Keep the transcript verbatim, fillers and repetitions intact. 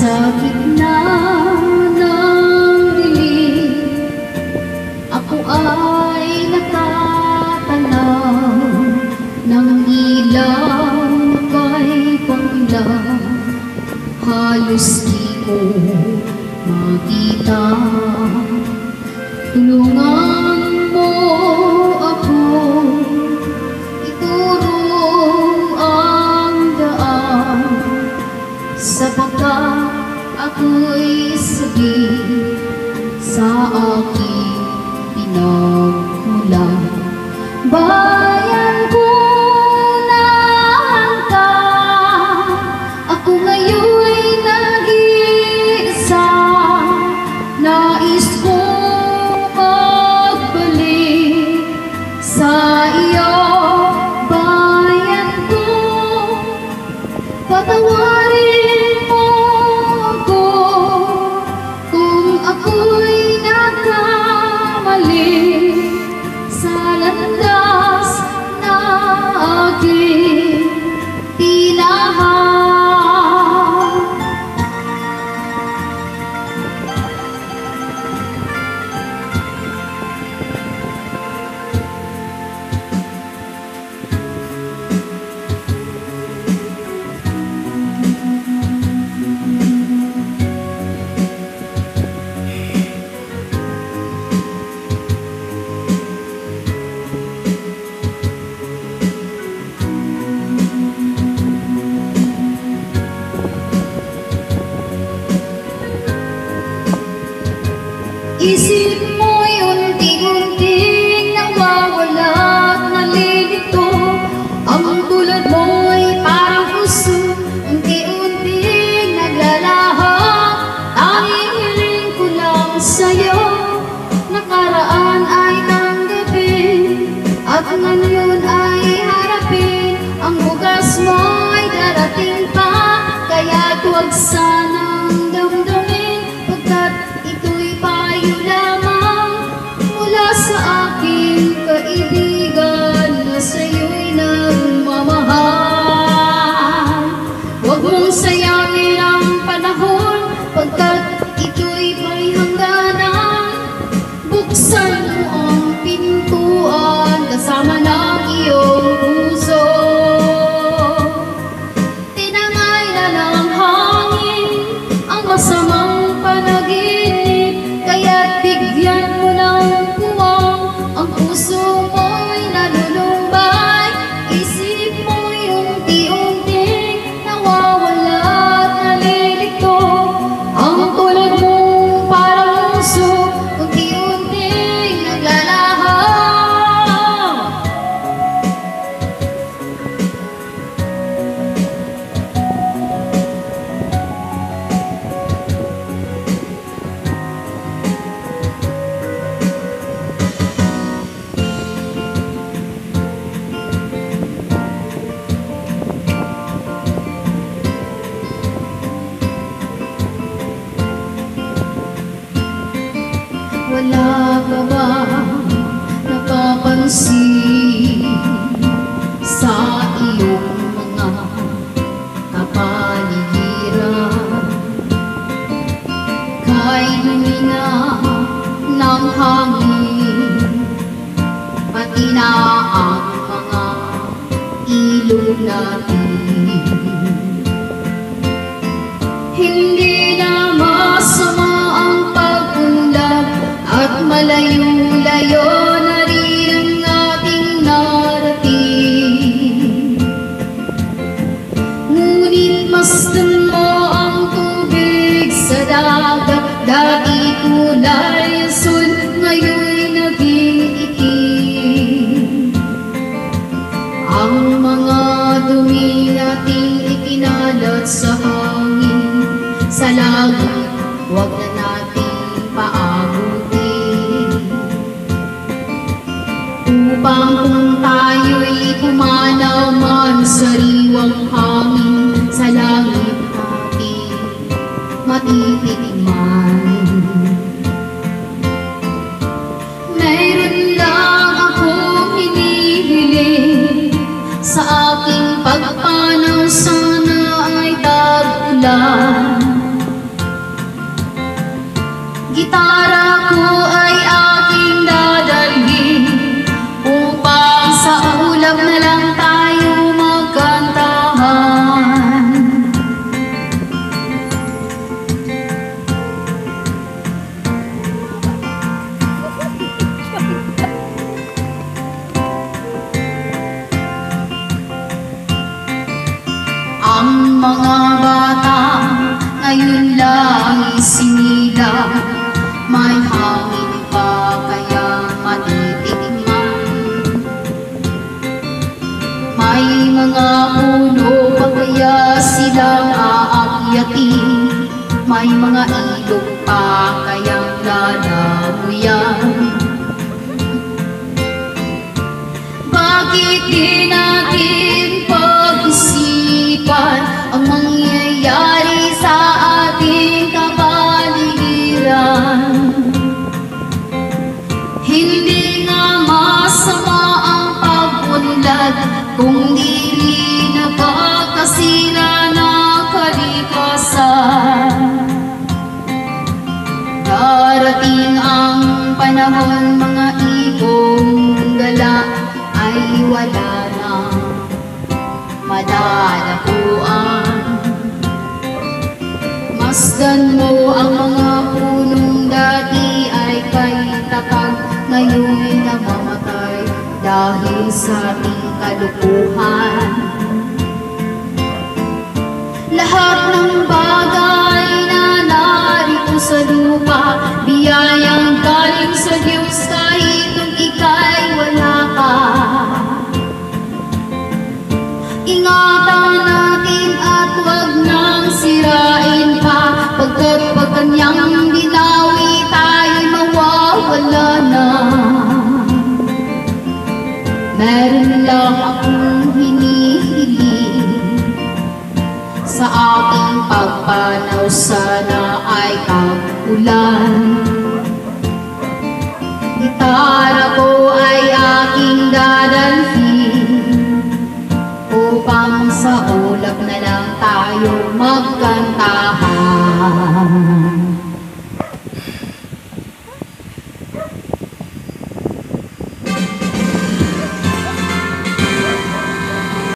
Sa gitna ng dilim, ako ay nakatanaw ng ilaw na kay panglaw. Halos di ko makita. Tulungan mo ako, ituro ang daan, sapagkat ako'y sabi sa aking pinagmulan. Bayan ko na hanggang ako ngayon'y nag-iisa. Nais kong magbalik sa iyo, bayan ko. Patawarin mo ako kung ako'y nagkamali sa landas na aking tinahan. Isip mo'y unti-unting nawawala at nalilito. Ang tulad mo'y parang uso, unti-unting naglalaho. Tanging hiling ko lang sa'yo, nakaraan ay tanggapin, at ngayon ay harapin. Ang bukas mo'y darating pa, kaya't huwag sanang damdamin, pagkat ito'y payo lamang mula sa aking kaibigan na sa'yo'y nagmamahal. Huwag mong sayangin ang panahon, pagkat ito'y may hangganan. Buksan mo ang pintuan kasama ng iyong puso. Tinangay na ng hangin ang masamang panaginip, kaya't bigyan mo ng puwang ang puso mo'y nalulumbay. Isip mo'y unti-unting nawawala at nalilito. Ang tulad mong parang uso, unti-unting naglalaho. Wala ka ba napapansin sa iyong mga kapaligiran? Kay lumina ng hangin, pati na ang mga ilog natin. Hindi na masama ang pag-unlad, at malayo-layo na rin ang ating narating. Ngunit masdan mo ang tubig sa dagat, dati kulay asul, ngayon'y naging itim. Ang mga dumi nating ikinalat sa hangin, sa langit huwag na nating paabutin, upang kung tayo'y pumanaw man sa riwang hangin, sa langit natin matitikman. Mayroon lang akong hinihiling, sa aking pagpanaw sana ay tag-ulan. mga bata ngayon lang isinila, may hangin pa kaya matitikman. May mga puno pa kaya silang aakyatin, may mga ilog pa kayang lalamuyan. Bakit di natin pag-isipan ang mangyayari sa ating kapaligiran? Hindi nga masama ang pag-unlad kung di rin napagkasira na kalikasan. Darating ang panahon, mga ibong gala ay wala na madadapuan. Masdan mo ang mga punong dati ay kay tatag, ngayon'y namamatay dahil sa ating kalukuhan. Lahat ng bagay na narito sa lupa, biyayang galing sa Diyos kahit nung ika'y wala ka. Ingatan natin at huwag nang sirain pa, pagkat pag kanyang dinawi tayo'y mawawala na. Meron lang akong hinihiling, sa aking pagpanaw sana ay kagulan. Gitara ko ay aking dadalhin, upang sa ulap na lang tayo magkantahan.